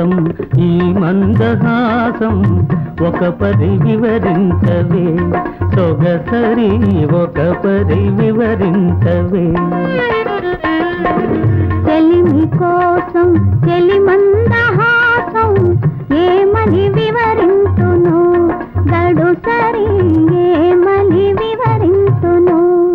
కోసం ఈ మందహాసం ఒక పరి వివరించవే సొగసరి ఒక పరి వివరించవే చెలిమి కోసం చెలి మందహాసం ఏమని వివరింతును గడు సరి ఏమని వివరింతును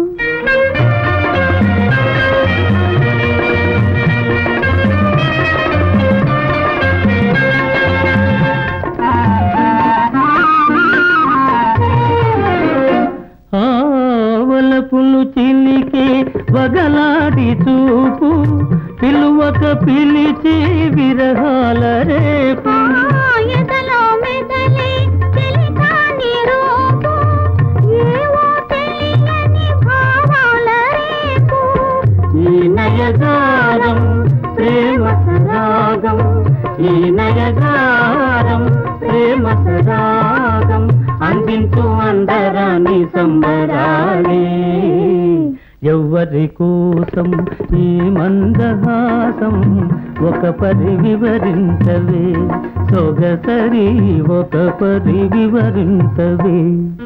ఆవలపులు చిలికే వగలాడి చూపు పిలువక పిలిచి విరహాల రేపు ఎదలో మెదలే తెలికాని రూపు ఏవో తెలియని భావాల రేపు ఈ నయగారం ప్రేమ సరాగం ఈ నయగారం ప్రేమ సరాగం అందించు అందరాని సంబరాలే ఎవ్వరి కోసం ఈ మందహాసం ఒక పరి వివరించవే సొగసరి ఒక పరి వివరించవే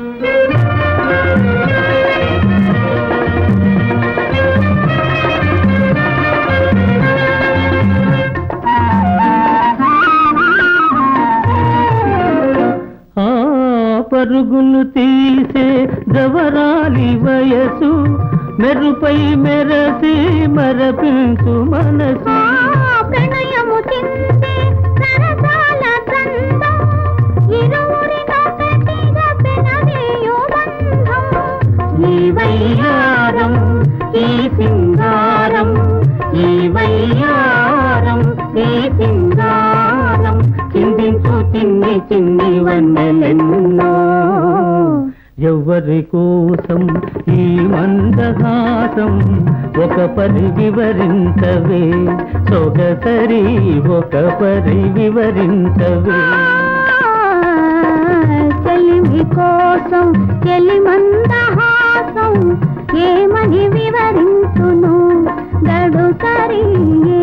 పరుగులు తీసే జవరాలి వయసు మెరుపై మెరసి మరపించు మనసు ప్రణయము చిందే సరసాల బంధం ఇరువురినొకటిగా పెనవేయు బంధం ఈ వయ్యారం ఈ సింగారం ఈ వయ్యారం ఈ సింగారం చిందించు చిన్ని చిన్ని వన్నెలెన్నో ఎవ్వరి కోసం ఈ మందహాసం ఒక పరి వివరించవే సొగసరి ఒక పరి వివరించవే చెలిమి కోసం చెలి మందహాసం ఏమని వివరించును గడు సరి